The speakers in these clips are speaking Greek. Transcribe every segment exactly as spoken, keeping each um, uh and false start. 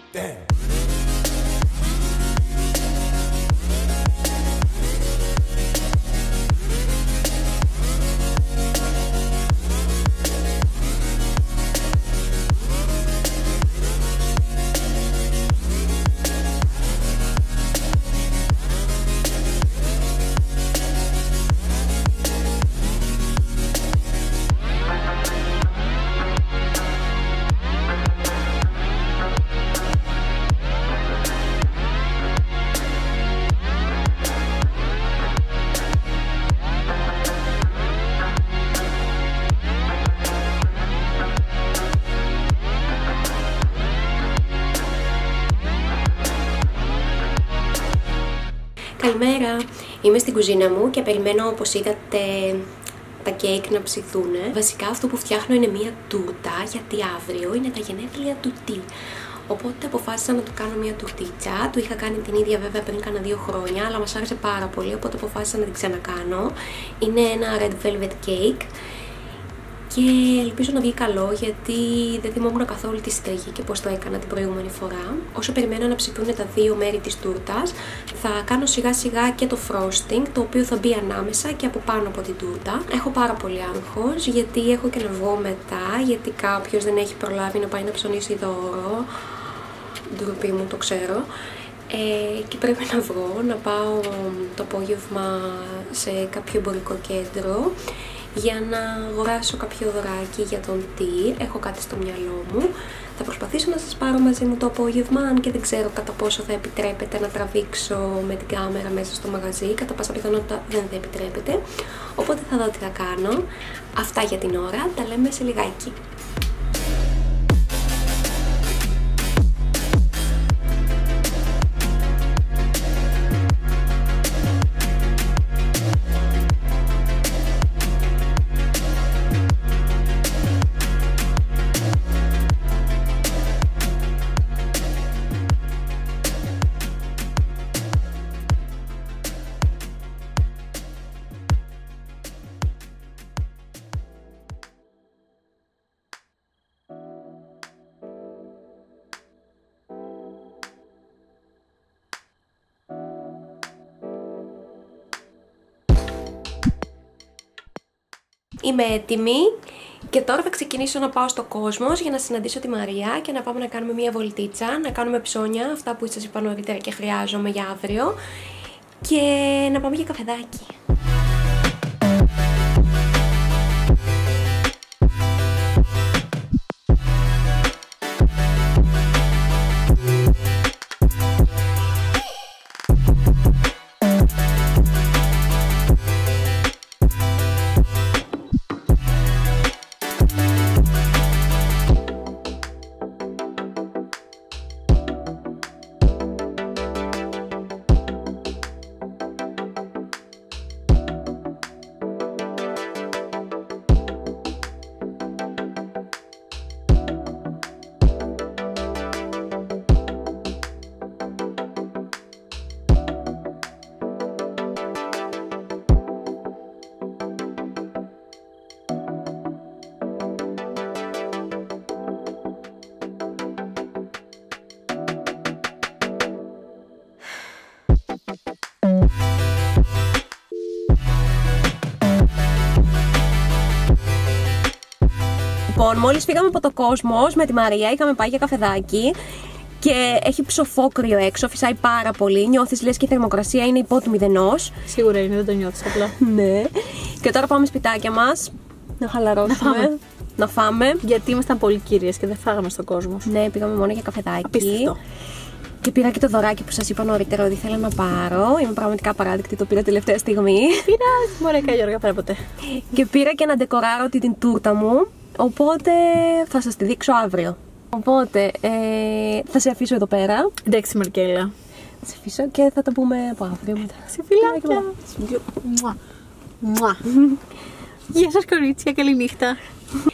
Damn. Καλημέρα, είμαι στην κουζίνα μου και περιμένω, όπως είδατε, τα κέικ να ψηθούν. Βασικά αυτό που φτιάχνω είναι μία τούρτα, γιατί αύριο είναι τα γενέθλια του Τι. Οπότε αποφάσισα να του κάνω μία τουρτίτσα. Του είχα κάνει την ίδια βέβαια πριν κάνα δύο χρόνια, αλλά μας άρεσε πάρα πολύ, οπότε αποφάσισα να την ξανακάνω. Είναι ένα red velvet cake και ελπίζω να βγει καλό, γιατί δεν θυμόμουν καθόλου τη στέγη και πώς το έκανα την προηγούμενη φορά. Όσο περιμένω να ψηθούν τα δύο μέρη της τούρτας, θα κάνω σιγά σιγά και το frosting, το οποίο θα μπει ανάμεσα και από πάνω από την τούρτα. Έχω πάρα πολύ άγχος, γιατί έχω και να βγω μετά, γιατί κάποιος δεν έχει προλάβει να πάει να ψωνίσει δώρο. Ντροπή μου, το ξέρω. Ε, και πρέπει να βγω, να πάω το απόγευμα σε κάποιο εμπορικό κέντρο για να αγοράσω κάποιο δωράκι για τον Τι. Έχω κάτι στο μυαλό μου. Θα προσπαθήσω να σας πάρω μαζί μου το απόγευμα, αν και δεν ξέρω κατά πόσο θα επιτρέπεται να τραβήξω με την κάμερα μέσα στο μαγαζί. Κατά πάσα πιθανότητα δεν θα επιτρέπεται. Οπότε θα δω τι θα κάνω. Αυτά για την ώρα. Τα λέμε σε λιγάκι. Είμαι έτοιμη και τώρα θα ξεκινήσω να πάω στο Κόσμος για να συναντήσω τη Μαρία και να πάμε να κάνουμε μία βολτίτσα, να κάνουμε ψώνια, αυτά που σας είπα νωρίτερα και χρειάζομαι για αύριο, και να πάμε για καφεδάκι. Λοιπόν, μόλις φύγαμε από το Κόσμος με τη Μαρία, είχαμε πάει για καφεδάκι και έχει ψοφόκριο έξω, φυσάει πάρα πολύ. Νιώθεις λες και η θερμοκρασία είναι υπό του μηδενός. Σίγουρα είναι, δεν το νιώθεις απλά. Ναι. Και τώρα πάμε σπιτάκια μας να χαλαρώσουμε. Να φάμε. Να φάμε. Γιατί ήμασταν πολύ κύριες και δεν φάγαμε στον κόσμο. Ναι, πήγαμε μόνο για καφεδάκι. Απίστευτο. Και πήρα και το δωράκι που σας είπα νωρίτερα ότι ήθελα να πάρω. Είμαι πραγματικά παράδεικτη, το πήρα τελευταία στιγμή. Πειράζει, μωρέ, καλή ώρα, πέρα ποτέ. Και πήρα και να ντεκοράρω την τούρτα μου. Οπότε θα σας τη δείξω αύριο. Οπότε ε, θα σε αφήσω εδώ πέρα. Εντάξει, Μαρκέλα. Θα σε αφήσω και θα τα πούμε από αύριο μετά. Σε φιλάκια. Μουα. Μουα. Γεια σας κορίτσια, καλή νύχτα.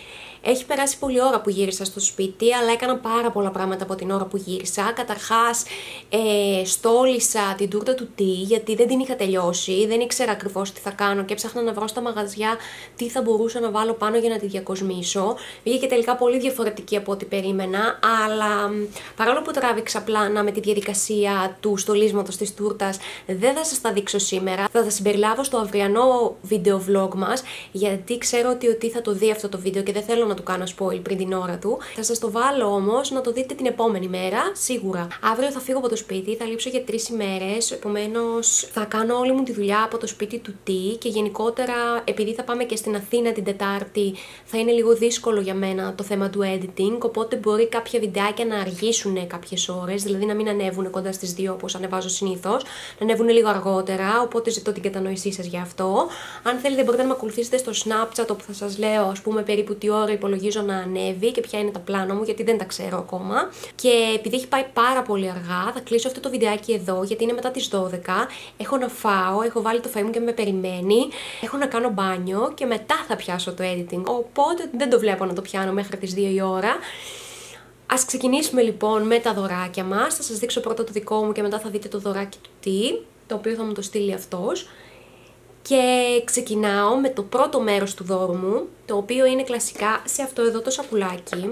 Έχει περάσει πολλή ώρα που γύρισα στο σπίτι, αλλά έκανα πάρα πολλά πράγματα από την ώρα που γύρισα. Καταρχάς, ε, στόλισα την τούρτα του τι, γιατί δεν την είχα τελειώσει, δεν ήξερα ακριβώς τι θα κάνω και έψαχνα να βρω στα μαγαζιά τι θα μπορούσα να βάλω πάνω για να τη διακοσμήσω. Βγήκε τελικά πολύ διαφορετική από ό,τι περίμενα, αλλά παρόλο που τράβηξα πλάνα με τη διαδικασία του στολίσματος της τούρτας, δεν θα σας τα δείξω σήμερα. Θα τα συμπεριλάβω στο αυριανό βίντεο vlog μας, γιατί ξέρω ότι ο Τι θα το δει αυτό το βίντεο και δεν θέλω να του κάνω spoil πριν την ώρα του. Θα σας το βάλω όμως να το δείτε την επόμενη μέρα, σίγουρα. Αύριο θα φύγω από το σπίτι, θα λείψω για τρεις ημέρες, επομένως θα κάνω όλη μου τη δουλειά από το σπίτι του Τι και γενικότερα επειδή θα πάμε και στην Αθήνα την Τετάρτη, θα είναι λίγο δύσκολο για μένα το θέμα του editing, οπότε μπορεί κάποια βιντεάκια να αργήσουν κάποιες ώρες, δηλαδή να μην ανέβουν κοντά στις δύο όπως ανεβάζω συνήθως, να ανέβουν λίγο αργότερα, οπότε ζητώ την κατανόησή σας για αυτό. Αν θέλετε μπορείτε να με ακολουθήσετε στο Snapchat, όπου θα σας λέω ας πούμε περίπου τι ώρα υπολογίζω να ανέβει και ποια είναι τα πλάνα μου, γιατί δεν τα ξέρω ακόμα. Και επειδή έχει πάει πάρα πολύ αργά, θα κλείσω αυτό το βιντεάκι εδώ, γιατί είναι μετά τις δώδεκα. Έχω να φάω, έχω βάλει το φαΐ μου και με περιμένει. Έχω να κάνω μπάνιο και μετά θα πιάσω το editing. Οπότε δεν το βλέπω να το πιάνω μέχρι τις δύο η ώρα. Ας ξεκινήσουμε λοιπόν με τα δωράκια μας. Θα σας δείξω πρώτα το δικό μου και μετά θα δείτε το δωράκι του Τι, το οποίο θα μου το στείλει αυτός. Και ξεκινάω με το πρώτο μέρος του δώρου μου, το οποίο είναι κλασικά σε αυτό εδώ το σακουλάκι.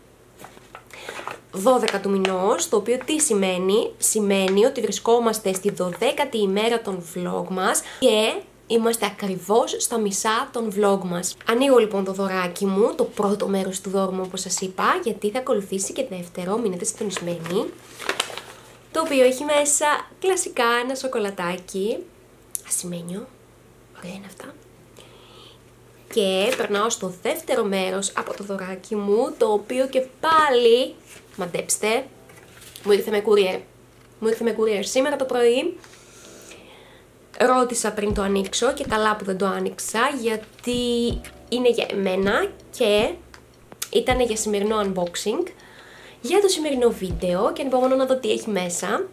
δώδεκα του μηνός, το οποίο τι σημαίνει? Σημαίνει ότι βρισκόμαστε στη δωδέκατη ημέρα των vlog μας και είμαστε ακριβώς στα μισά των vlog μας. Ανοίγω λοιπόν το δωράκι μου, το πρώτο μέρος του δώρου μου όπως σας είπα, γιατί θα ακολουθήσει και δεύτερο, μείνετε συντονισμένοι. Το οποίο έχει μέσα κλασικά ένα σοκολατάκι, ασημένιο, ωραία είναι αυτά. Και περνάω στο δεύτερο μέρος από το δωράκι μου, το οποίο και πάλι, μαντέψτε, μου ήρθε με courier. Μου ήρθε με courier σήμερα το πρωί. Ρώτησα πριν το ανοίξω και καλά που δεν το άνοιξα, γιατί είναι για εμένα και ήταν για σημερινό unboxing, για το σημερινό βίντεο, και ανυπομονώ να δω τι έχει μέσα.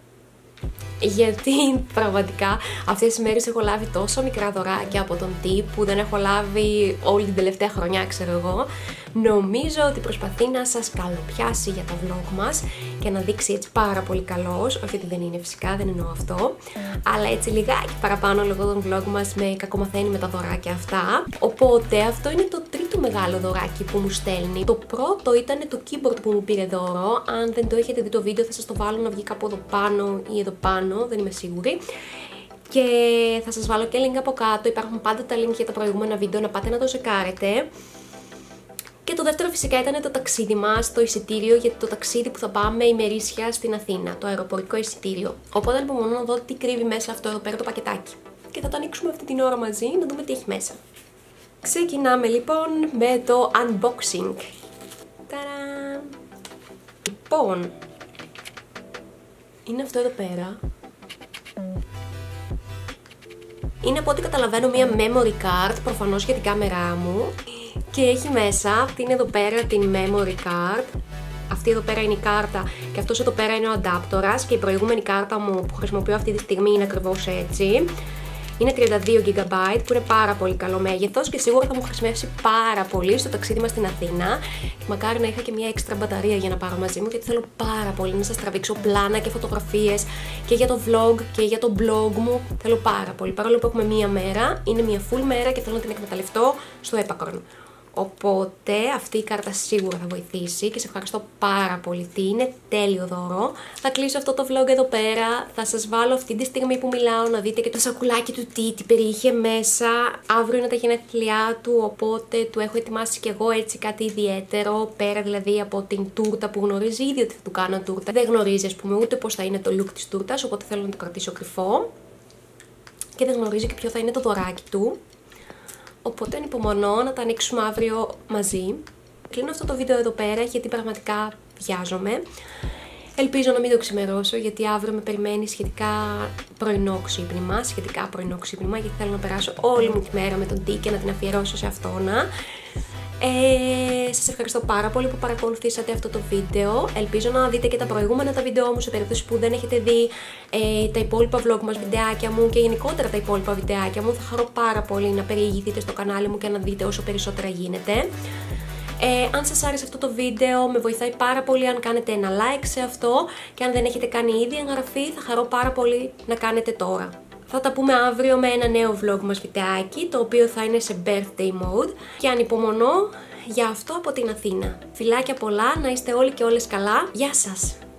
Γιατί πραγματικά αυτές τις μέρες έχω λάβει τόσο μικρά δωράκια από τον Τι που δεν έχω λάβει όλη την τελευταία χρονιά, ξέρω εγώ. Νομίζω ότι προσπαθεί να σας καλοπιάσει για τα vlog μας και να δείξει έτσι πάρα πολύ καλός, όχι ότι δεν είναι φυσικά, δεν εννοώ αυτό, αλλά έτσι λιγάκι παραπάνω λόγω των vlog μας με κακομαθαίνει με τα δωράκια αυτά. Οπότε αυτό είναι το τρίτο μεγάλο δωράκι που μου στέλνει. Το πρώτο ήταν το keyboard που μου πήρε δώρο. Αν δεν το έχετε δει το βίντεο θα σας το βάλω να βγει κάπου εδώ πάνω ή εδώ πάνω, δεν είμαι σίγουρη. Και θα σας βάλω και link από κάτω, υπάρχουν πάντα τα link για τα προηγούμενα βίντεο, να πάτε να το ζεκάρετε. Και το δεύτερο φυσικά ήταν το ταξίδι μας, το εισιτήριο για το ταξίδι που θα πάμε ημερήσια στην Αθήνα, το αεροπορικό εισιτήριο. Οπότε λοιπόν να δω τι κρύβει μέσα αυτό εδώ πέρα το πακετάκι. Και θα το ανοίξουμε αυτή την ώρα μαζί, να δούμε τι έχει μέσα. Ξεκινάμε λοιπόν με το unboxing. Ταρά! Λοιπόν, είναι αυτό εδώ πέρα. Είναι από ό,τι καταλαβαίνω μία memory card, προφανώς για την κάμερά μου. Και έχει μέσα, αυτή είναι εδώ πέρα την memory card. Αυτή εδώ πέρα είναι η κάρτα και αυτός εδώ πέρα είναι ο αντάπτορας. Και η προηγούμενη κάρτα μου που χρησιμοποιώ αυτή τη στιγμή είναι ακριβώς έτσι. Είναι τριάντα δύο τζι μπι που είναι πάρα πολύ καλό μέγεθος και σίγουρα θα μου χρησιμεύσει πάρα πολύ στο ταξίδι μας στην Αθήνα. Και μακάρι να είχα και μια έξτρα μπαταρία για να πάρω μαζί μου, γιατί θέλω πάρα πολύ να σας τραβήξω πλάνα και φωτογραφίες και για το vlog και για το blog μου. Θέλω πάρα πολύ. Παρόλο που έχουμε μία μέρα, είναι μία full μέρα και θέλω να την εκμεταλλευτώ στο έπακρον. Οπότε αυτή η κάρτα σίγουρα θα βοηθήσει και σε ευχαριστώ πάρα πολύ. Τι είναι τέλειο δώρο. Θα κλείσω αυτό το vlog εδώ πέρα. Θα σας βάλω αυτή τη στιγμή που μιλάω να δείτε και το σακουλάκι του Τι, τι περιείχε μέσα. Αύριο είναι τα γενέθλιά του, οπότε του έχω ετοιμάσει κι εγώ έτσι κάτι ιδιαίτερο. Πέρα δηλαδή από την τούρτα που γνωρίζει ήδη ότι θα του κάνω τούρτα. Δεν γνωρίζει, ας πούμε, ούτε πώς θα είναι το look της τούρτας, οπότε θέλω να το κρατήσω κρυφό. Και δεν γνωρίζει και ποιο θα είναι το δωράκι του. Οπότε ανυπομονώ να τα ανοίξουμε αύριο μαζί. Κλείνω αυτό το βίντεο εδώ πέρα γιατί πραγματικά βιάζομαι. Ελπίζω να μην το ξημερώσω, γιατί αύριο με περιμένει σχετικά πρωινό ξύπνημα. Σχετικά πρωινό ξύπνημα, γιατί θέλω να περάσω όλη μου τη μέρα με τον Τι και να την αφιερώσω σε αυτόνα. Ε, σας ευχαριστώ πάρα πολύ που παρακολουθήσατε αυτό το βίντεο. Ελπίζω να δείτε και τα προηγούμενα τα βίντεο μου, σε περίπτωση που δεν έχετε δει ε, τα υπόλοιπα vlog μας, βιντεάκια μου και γενικότερα τα υπόλοιπα βιντεάκια μου. Θα χαρώ πάρα πολύ να περιηγηθείτε στο κανάλι μου και να δείτε όσο περισσότερα γίνεται. Ε, αν σας άρεσε αυτό το βίντεο, με βοηθάει πάρα πολύ αν κάνετε ένα like σε αυτό και αν δεν έχετε κάνει ήδη εγγραφή, θα χαρώ πάρα πολύ να κάνετε τώρα. Θα τα πούμε αύριο με ένα νέο vlog μας βιντεάκι, το οποίο θα είναι σε birthday mode και ανυπομονώ για αυτό από την Αθήνα. Φιλάκια πολλά, να είστε όλοι και όλες καλά. Γεια σας!